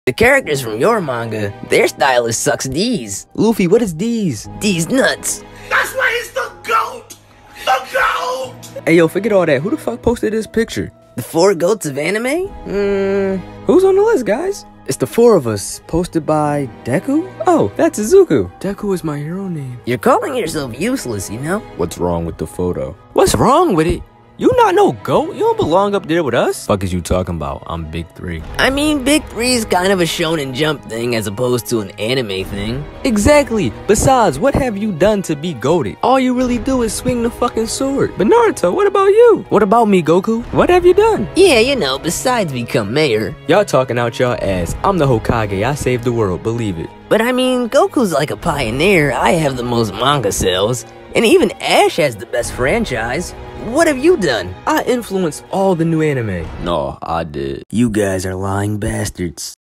The characters from your manga, their stylist sucks D's. Luffy, what is D's? D's nuts. That's why he's the GOAT! The GOAT! Hey, yo, forget all that. Who the fuck posted this picture? The 4 goats of anime? Who's on the list, guys? It's the 4 of us, posted by Deku? Oh, that's Izuku. Deku is my hero name. You're calling yourself useless, you know? What's wrong with the photo? What's wrong with it? You not no GOAT? You don't belong up there with us? Fuck is you talking about? I'm Big 3. I mean, Big 3 is kind of a Shonen Jump thing as opposed to an anime thing. Exactly. Besides, what have you done to be goated? All you really do is swing the fucking sword. But Naruto, what about you? What about me, Goku? What have you done? Yeah, you know, besides become mayor. Y'all talking out y'all ass. I'm the Hokage. I saved the world. Believe it. But I mean, Goku's like a pioneer. I have the most manga sales. And even Ash has the best franchise. What have you done? I influenced all the new anime. No, I did. You guys are lying bastards.